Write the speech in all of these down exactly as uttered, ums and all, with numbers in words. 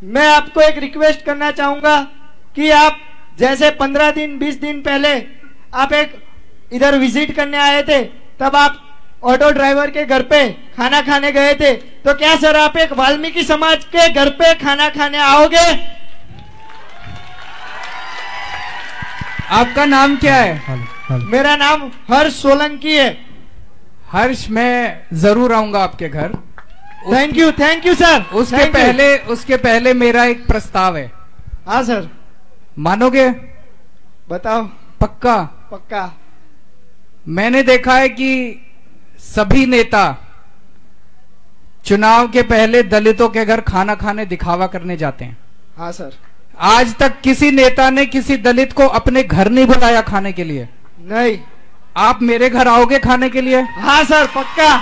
मैं आपको एक रिक्वेस्ट करना चाहूंगा कि आप जैसे पंद्रह दिन बीस दिन पहले आप एक इधर विजिट करने आए थे, तब आप ऑटो ड्राइवर के घर पे खाना खाने गए थे, तो क्या सर आप एक वाल्मीकि समाज के घर पे खाना खाने आओगे? आपका नाम क्या है? हल, हल। मेरा नाम हर्ष सोलंकी है। हर्ष, मैं जरूर आऊंगा आपके घर। Thank you thank you sir. उसके पहले उसके पहले मेरा एक प्रस्ताव है। हाँ सर। मानोगे? बताओ। पक्का? पक्का। मैंने देखा है कि सभी नेता चुनाव के पहले दलितों के घर खाना खाने दिखावा करने जाते हैं। हाँ सर। आज तक किसी नेता ने किसी दलित को अपने घर नहीं बुलाया खाने के लिए। नहीं। आप मेरे घर आओगे खाने के लिए? हाँ सर, पक्का।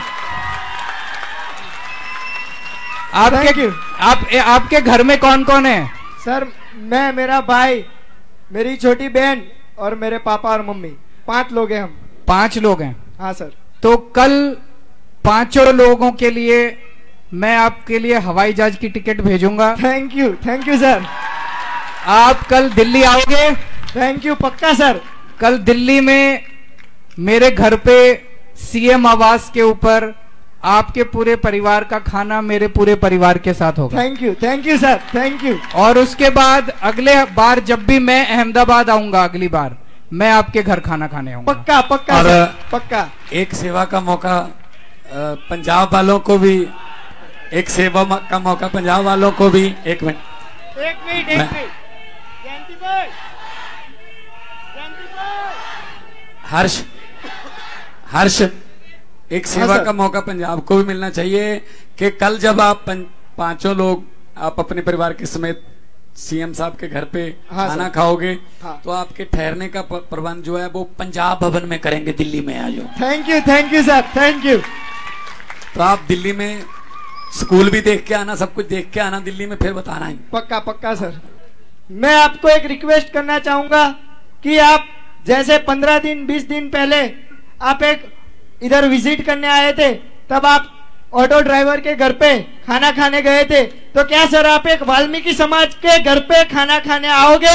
आपके आप आपके घर में कौन कौन है? सर मैं, मेरा भाई, मेरी छोटी बहन और मेरे पापा और मम्मी, पांच लोग हैं हम। पांच लोग हैं? हाँ सर। तो कल पांचों लोगों के लिए मैं आपके लिए हवाई जहाज की टिकट भेजूंगा। Thank you thank you sir. आप कल दिल्ली आओगे? थैंक यू, पक्का सर। कल दिल्ली में मेरे घर पे सीएम आवास के ऊपर आपके पूरे परिवार का खाना मेरे पूरे परिवार के साथ होगा। Thank you thank you sir, thank you. और उसके बाद अगले बार जब भी मैं अहमदाबाद आऊंगा, अगली बार मैं आपके घर खाना खाने आऊंगा। पक्का पक्का और सर, पक्का। एक सेवा का मौका पंजाब वालों को भी, एक सेवा का मौका पंजाब वालों को भी। एक मिनट एक मिनट एक मिनट हर्ष हर्ष एक सेवा का मौका पंजाब को भी मिलना चाहिए कि कल जब आप पांचों लोग आप अपने परिवार के समेत सीएम साहब के घर पे हाँ खाना खाओगे, हाँ। तो आपके ठहरने का प्रबंध जो है वो पंजाब भवन में करेंगे, दिल्ली में आ जाओ। Thank you thank you sir, thank you. तो आप दिल्ली में स्कूल भी देख के आना, सब कुछ देख के आना दिल्ली में, फिर बताना है। पक्का पक्का सर। मैं आपको एक रिक्वेस्ट करना चाहूंगा कि आप जैसे पंद्रह दिन बीस दिन पहले आप एक इधर विजिट करने आए थे, तब आप ऑटो ड्राइवर के घर पे खाना खाने गए थे, तो क्या सर आप एक वाल्मीकि समाज के घर पे खाना खाने आओगे?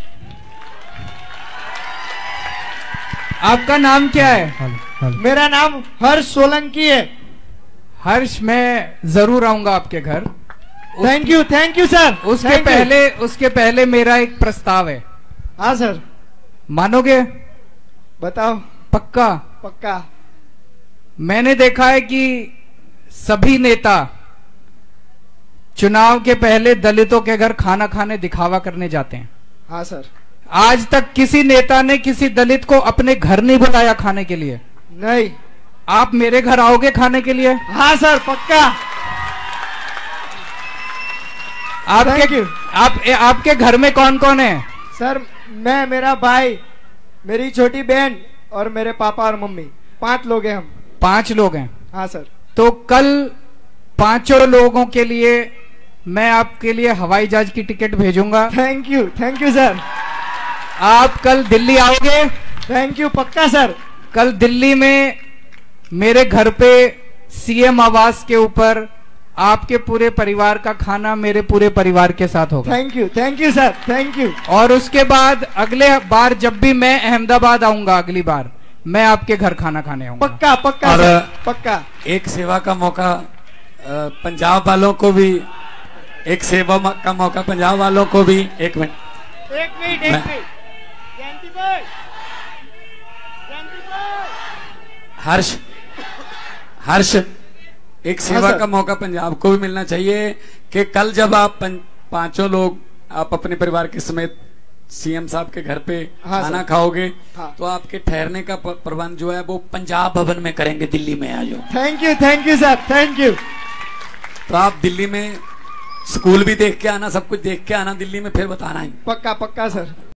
आपका नाम क्या है? हल, हल। मेरा नाम हर्ष सोलंकी है। हर्ष, मैं जरूर आऊंगा आपके घर। Thank you thank you sir. उसके पहले उसके पहले मेरा एक प्रस्ताव है। हाँ सर। मानोगे? बताओ। पक्का? पक्का। मैंने देखा है कि सभी नेता चुनाव के पहले दलितों के घर खाना खाने दिखावा करने जाते हैं। हाँ सर। आज तक किसी नेता ने किसी दलित को अपने घर नहीं बुलाया खाने के लिए। नहीं। आप मेरे घर आओगे खाने के लिए? हाँ सर, पक्का। आपके आप आपके घर में कौन कौन है? सर मैं, मेरा भाई, मेरी छोटी बहन और मेरे पापा और मम्मी, पांच लोग हैं हम। पांच लोग हैं? हाँ सर। तो कल पांचों लोगों के लिए मैं आपके लिए हवाई जहाज की टिकट भेजूंगा। Thank you thank you sir. आप कल दिल्ली आओगे? थैंक यू, पक्का सर। कल दिल्ली में मेरे घर पे सीएम आवास के ऊपर आपके पूरे परिवार का खाना मेरे पूरे परिवार के साथ होगा। Thank you thank you sir, thank you. और उसके बाद अगले बार जब भी मैं अहमदाबाद आऊंगा, अगली बार मैं आपके घर खाना खाने आऊंगा। पक्का पक्का और सर, पक्का। एक सेवा का मौका पंजाब वालों को भी, एक सेवा का मौका पंजाब वालों को भी। एक मिनट एक मिनट एक मिनट हर्ष हर्ष एक सेवा हाँ का मौका पंजाब को भी मिलना चाहिए कि कल जब आप पांचों लोग आप अपने परिवार के समेत सीएम साहब के घर पे हाँ खाना खाओगे, हाँ। तो आपके ठहरने का प्रबंध जो है वो पंजाब भवन में करेंगे, दिल्ली में आ जाओ। Thank you thank you sir, thank you. तो आप दिल्ली में स्कूल भी देख के आना, सब कुछ देख के आना दिल्ली में, फिर बताना है। पक्का पक्का सर।